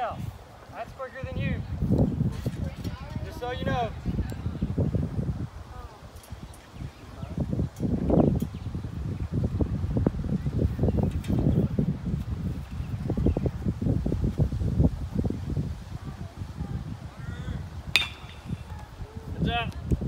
tail. That's quicker than you. Just so you know. Good job.